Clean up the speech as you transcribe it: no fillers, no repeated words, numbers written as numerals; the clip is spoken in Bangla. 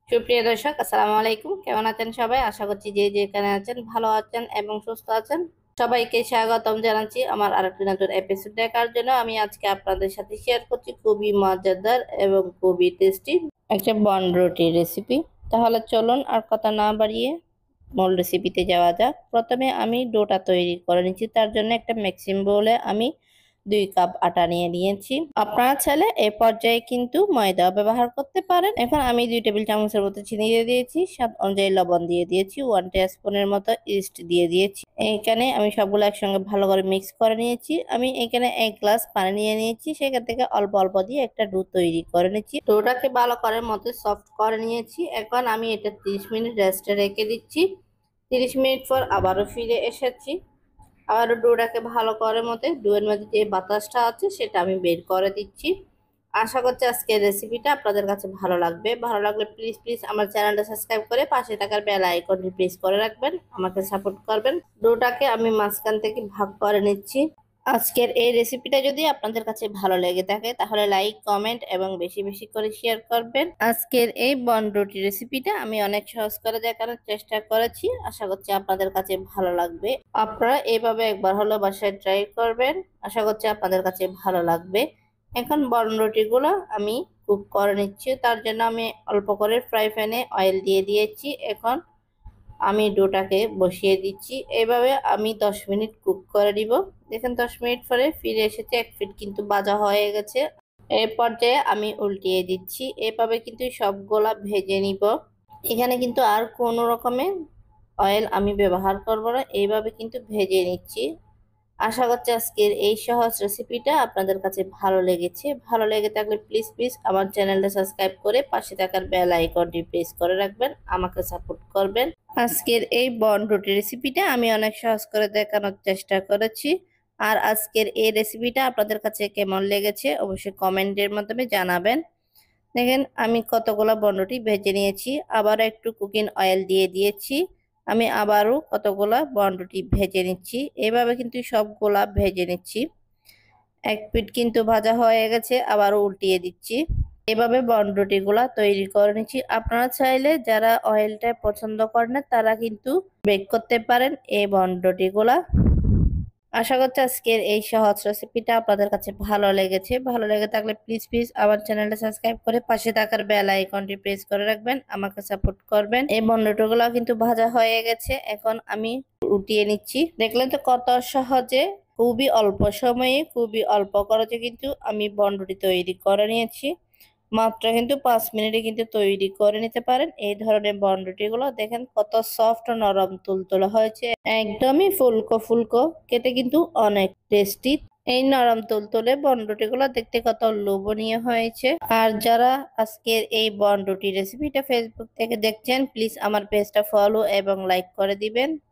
সুপ্রিয় দর্শক, আসসালামু আলাইকুম। কেমন আছেন সবাই? আশা করছি যে যেখানে আছেন ভালো আছেন এবং সুস্থ আছেন। সবাইকে স্বাগতম জানাচ্ছি আমার আরেকটি নতুন এপিসোড দেখার জন্য। আমি আজকে আপনাদের সাথে শেয়ার করছি খুবই মজাদার এবং খুবই টেস্টি একটা বনরুটি রেসিপি। তাহলে চলুন আর কথা না বাড়িয়ে মূল রেসিপিতে যাওয়া যাক। প্রথমে আমি ডোটা তৈরি করে নিচ্ছি। তার জন্য একটা মিক্সিং বোলে আমি 2 কাপ আটা নিয়ে নিয়েছি। আপনারা চাইলে এই পর্যায়ে কিন্তু ময়দা ব্যবহার করতে পারেন। এখন আমি 2 টেবিল চামচের মতো চিনি দিয়ে দিয়েছি, স্বাদ অনুযায়ী লবণ দিয়ে দিয়েছি, 1 টিস্পুনের মতো ইস্ট দিয়ে দিয়েছি। এখানে আমি সবগুলো একসঙ্গে ভালো করে মিক্স করে নিয়েছি। আমি এখানে 1 গ্লাস পানি নিয়ে নিয়েছি, সেখান থেকে অল্প অল্প দিয়ে একটা ডো তৈরি করে নিচ্ছি। ডোটাকে ভালো করে মতো সফট করে নিয়েছি। এখন আমি এটা 30 মিনিট রেস্টে রেখে দিচ্ছি। 30 মিনিট পর আবারও ফিরে এসেছি। আবার ডোটাকে ভালো করে মতে ডোয়ের মধ্যে যে বাতাসটা আছে সেটা আমি বের করে দিচ্ছি। আশা করছি আজকের রেসিপিটা আপনাদের কাছে ভালো লাগবে। ভালো লাগলে প্লিজ প্লিজ আমার চ্যানেলটা সাবস্ক্রাইব করে পাশে থাকার বেল আইকনটি প্রেস করে রাখবেন, আমাকে সাপোর্ট করবেন। ডোটাকে আমি মাঝখান থেকে ভাগ করে নিচ্ছি। আজকের এই রেসিপিটা যদি আপনাদের কাছে ভালো লেগে থাকে তাহলে লাইক, কমেন্ট এবং বেশি বেশি করে শেয়ার করবেন। আজকের এই বনরুটি রেসিপিটা আমি অনেক সহজ করে দেখানোর চেষ্টা করেছি। আশা করছি আপনাদের কাছে ভালো লাগবে। আপনারা এইভাবে একবার হলো বাসায় ট্রাই করবেন। আশা করছি আপনাদের কাছে ভালো লাগবে। এখন বনরুটিগুলো আমি কুক করে নিচ্ছি। তার জন্য আমি অল্প করে ফ্রাই প্যানে অয়েল দিয়ে দিয়েছি। এখন আমি ডোটাকে বসিয়ে দিচ্ছি। এভাবে আমি 10 মিনিট কুক করে দিব। দেখেন 10 মিনিট পরে ফিরে এসেছে, 1 পিঠ কিন্তু ভাজা হয়ে গেছে। এই পর্যায়ে আমি উল্টিয়ে দিচ্ছি। এভাবে কিন্তু সবগুলা ভেজে নিব। এখানে কিন্তু আর কোনো রকমের অয়েল আমি ব্যবহার করব না, এইভাবে কিন্তু ভেজে নিচ্ছি। আশা করছি আজকের এই সহজ রেসিপিটা আপনাদের কাছে ভালো লেগেছে। ভালো লেগে থাকলে প্লিজ প্লিজ আমার চ্যানেলটা সাবস্ক্রাইব করে পাশে থাকার বেল আইকনটি প্রেস করে রাখবেন, আমাকে সাপোর্ট করবেন। আজকের এই বনরুটি রেসিপিটা আমি অনেক সহজ করে দেখানোর চেষ্টা করেছি। আর আজকের এই রেসিপিটা আপনাদের কাছে কেমন লেগেছে অবশ্যই কমেন্টের মাধ্যমে জানাবেন। দেখেন আমি কতগুলো বনরুটি ভেজে নিয়েছি, আবার একটু কুকিং অয়েল দিয়ে দিয়েছি। আমি আবারও কতগুলা বনরুটি ভেজে নিচ্ছি। এভাবে কিন্তু সবগুলা ভেজে নিচ্ছি। 1 পিঠ কিন্তু ভাজা হয়ে গেছে, আবারও উল্টিয়ে দিচ্ছি। এভাবে বনরুটিগুলা তৈরি করে নিচ্ছি। আপনারা চাইলে যারা অয়েলটা পছন্দ করেন না তারা কিন্তু বেক করতে পারেন এই বনরুটিগুলা। আশা করছি আজকের এই সহজ রেসিপিটা আপনাদের কাছে ভালো লেগেছে। ভালো লেগে থাকলে প্লিজ প্লিজ আমার চ্যানেলটা সাবস্ক্রাইব করে পাশে থাকার বেল আইকনটি প্রেস করে রাখবেন, আমাকে সাপোর্ট করবেন। এই বনরুটিগুলো কিন্তু ভাজা হয়ে গেছে, এখন আমি উঠিয়ে নিচ্ছি। দেখলেন তো কত সহজে, খুবই অল্প সময়ে খুবই অল্প খরচে কিন্তু আমি বনরুটি তৈরি করে নিয়েছি। মাত্র কিন্তু 5 মিনিটে কিন্তু তৈরি করে নিতে পারেন এই ধরনের বনরুটি গুলো। দেখেন কত সফট নরম তুলতুলে হয়েছে, একদমই ফুলকো ফুলকো, খেতে কিন্তু অনেক টেস্টি। এই নরম তুলতুলে বনরুটি গুলো দেখতে কত লোভনীয় হয়েছে। আর যারা আজকের এই বনরুটি রেসিপিটা ফেসবুক থেকে দেখছেন প্লিজ আমার পেজটা ফলো এবং লাইক করে দিবেন।